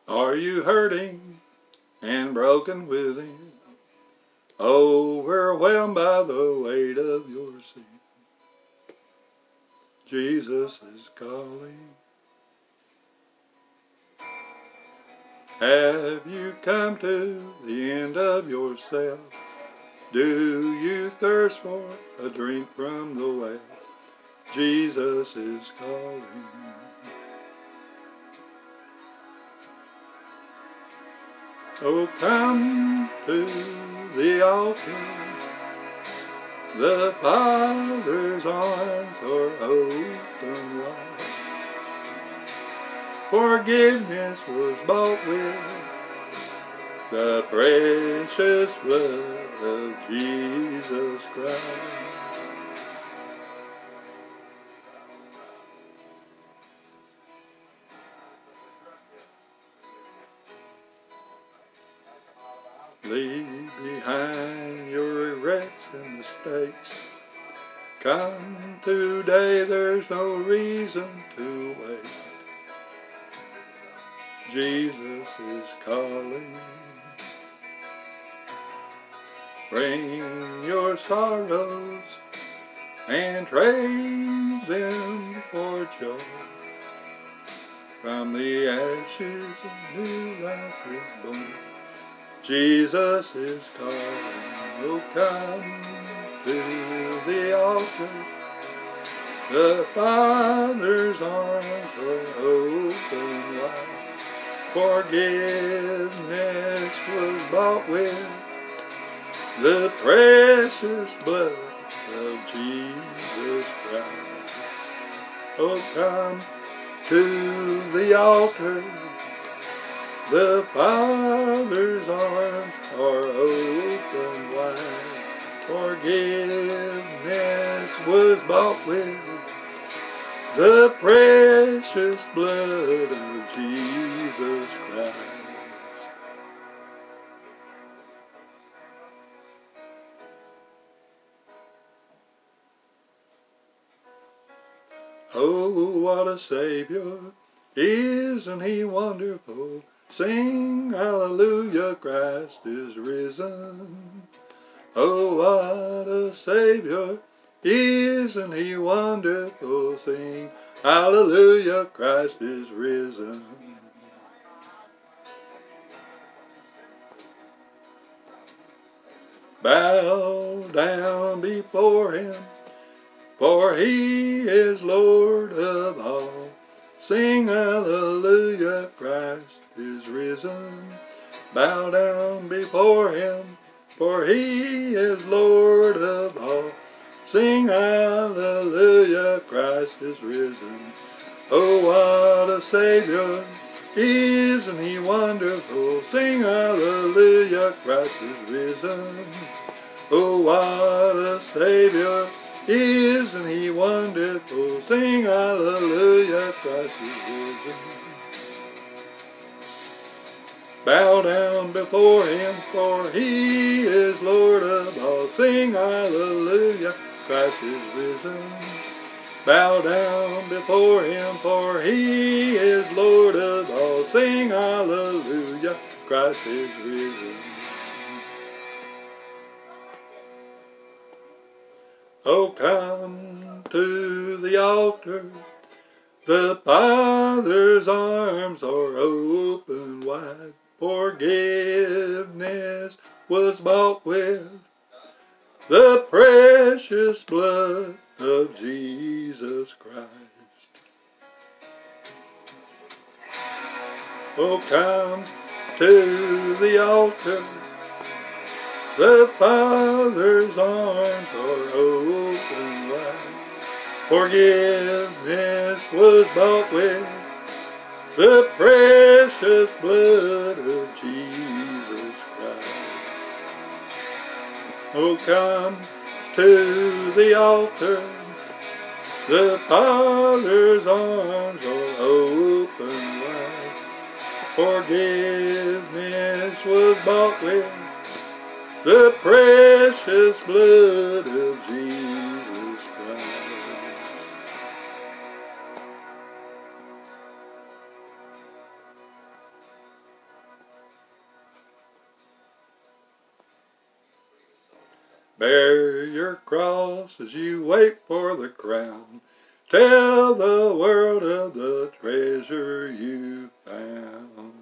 Are you hurting and broken within, overwhelmed by the weight of your sin? Jesus is calling. Have you come to the end of yourself? Do you thirst for a drink from the well? Jesus is calling. Oh, come to the altar. The Father's arms are open wide. Forgiveness was bought with the precious blood of Jesus Christ. Leave behind your regrets and mistakes. Come today, there's no reason to wait. Jesus is calling. Bring your sorrows and trade them for joy. From the ashes a new life is born. Jesus is calling. Oh, come to the altar. The Father's arms are open wide. Forgiveness was bought with the precious blood of Jesus Christ. Oh, come to the altar. The Father's arms are open wide. Forgiveness was bought with the precious blood of Jesus Christ. Oh, what a Savior, isn't He wonderful? Sing hallelujah, Christ is risen. Oh, what a Savior, isn't He wonderful? Sing hallelujah, Christ is risen. Bow down before Him, for He is Lord of all. Sing hallelujah, Christ is risen. Bow down before Him, for He is Lord of all. Sing hallelujah, Christ is risen. Oh, what a Savior, isn't He wonderful? Sing hallelujah, Christ is risen. Oh, what a Savior, isn't He wonderful? Sing hallelujah, Christ is risen. Bow down before Him, for He is Lord of all. Sing hallelujah, Christ is risen. Bow down before Him, for He is Lord of all. Sing hallelujah, Christ is risen. Oh, come to the altar. The Father's arms are open wide. Forgiveness was bought with the precious blood of Jesus Christ. Oh, come to the altar. The Father's arms are open wide. Forgiveness was bought with the precious blood of Jesus Christ. Oh, come to the altar. The Father's arms are open wide. Forgiveness was bought with the precious blood of Jesus Christ. Bear your cross as you wait for the crown. Tell the world of the treasure you found.